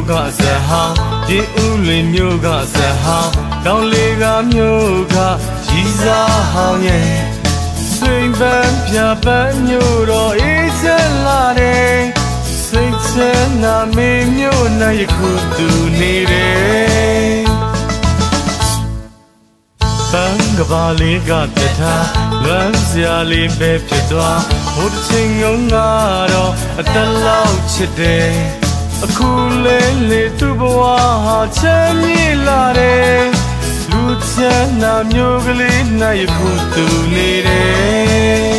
မျိုးကဇဟောင်းပြင်ဦးလွင်မျိုးကဇဟောင်းတောင်လေကမျိုးကရီစားဟောင်းရဲ့စိတ်ပန်းပြပန်းမျိုးတော့အေးချမ်းလာတယ်စိတ်ချမ်းသာမေမျိုးနဲ့ယခုသူနေတယ်တန်ကပါလေးကတထားလွမ်းစရာလေးပဲဖြစ်သွားဟိုတစ်ချိန်ငုံငါတော့အတလောက်ချစ်တယ်အခုလေးလေးသူ့ဘဝဟာချမ်းမြေ့လာတယ်လူချမ်းသာမျိုးကလေးနဲ့ယခုသူနေတယ်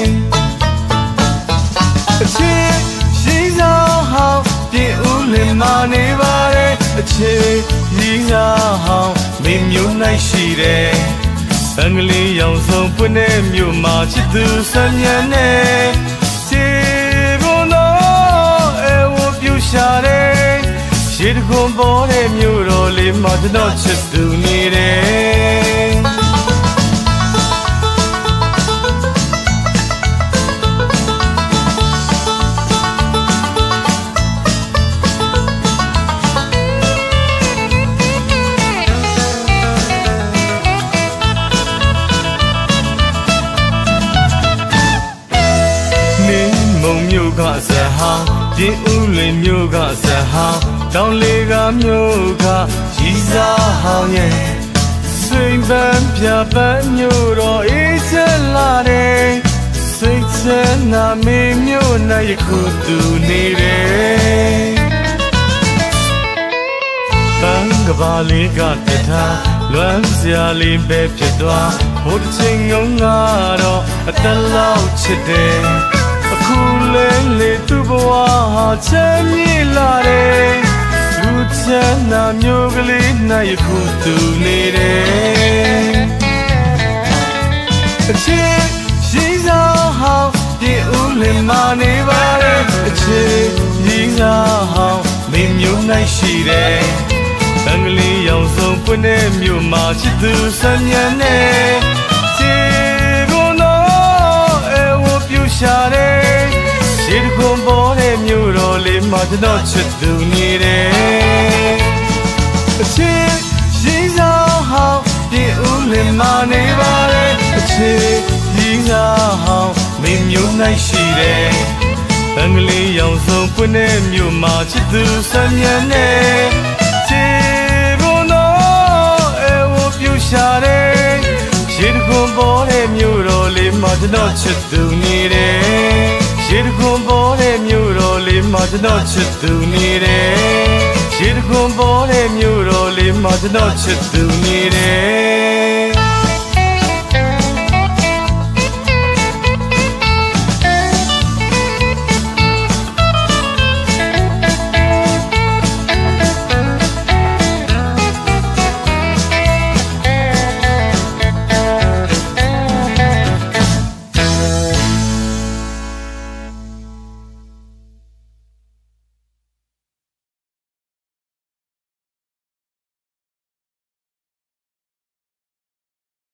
အချစ်ရှိစားဟောင်းပြင်ဦးလင်မာနေပါတယ်အချစ်ရှိစားဟောင်းမင်းမျိုး၌ရှိတယ်အင်္ဂလိပ်ရောင်ဆုံးပွင့်တဲ့မြို့မှာချစ်သူဆန်းမြန်းနဲ့ခြေပေါ်တော့အဲဝပြူရှာတယ်ရှေးတခွန်ပေါ်တဲ့မြို့တော်လေးမှာကျွန်တော်ချစ်သူနေတယ်ကဇဟောင်းပြင်ဦးလွင်မျိုးကဇဟောင်းတောင်လေကမျိုးကရီစားဟောင်းရဲ့စိတ်ပန်းပြပန်းမျိုးတော့အေးချမ်းလာတယ်စိတ်ချမ်းသာမေမျိုးနဲ့ယခုသူနေတယ်တန်ကပါလေးကတထားလွမ်းစရာလေးပဲဖြစ်သွားဟိုတစ်ချိန်ငုံငါတော့အတလောက်ချစ်တယ်အခုလေးလေးသူ့ဘဝဟာချမ်းမြေ့လာတယ်လူချမ်းသာမျိုးကလေးနဲ့ယခုသူနေတယ်အချစ်ရှိစားဟောင်းပြင်ဦးလင်မာနေပါတယ်အချစ်ရှိစားဟောင်းမင်းမျိုး၌ရှိတယ်အင်္ဂလိပ်ရောင်ဆုံးပွင့်တဲ့မြို့မှာချစ်သူဆန်းမြန်းနဲ့ခြေကုန်တော့အဲဝပြူရှာတယ်ရှေးတခွန်ပေါ်တဲ့မြို့တော်လေးမှာကျွန်တော်ချစ်သူနေတယ်အချစ်ရှိစားဟောင်းပြင်ဦးလင်မာနေပါတယ်အချစ်ရှိစားဟောင်းမင်းမျိုး၌ရှိတယ်အင်္ဂလိပ်ရောင်ဆုံးပွင့်တဲ့မြို့မှာချစ်သူဆန်းမြန်းနဲ့ခြေကုန်တော့အဲဝပြူရှာတယ်ရှေးတခွန်ပေါ်တဲ့မြို့တော်လေးမှာကျွန်တော်ချစ်သူနေတယ်ရှေးတခွန်ပေါ်တဲ့မြို့တော်လေးမှာကျွန်တော်ချစ်သူနေတယ်ရှေးတခွန်ပေါ်တဲ့မြို့တော်လေးမှာကျွန်တော်ချစ်သူနေတယ်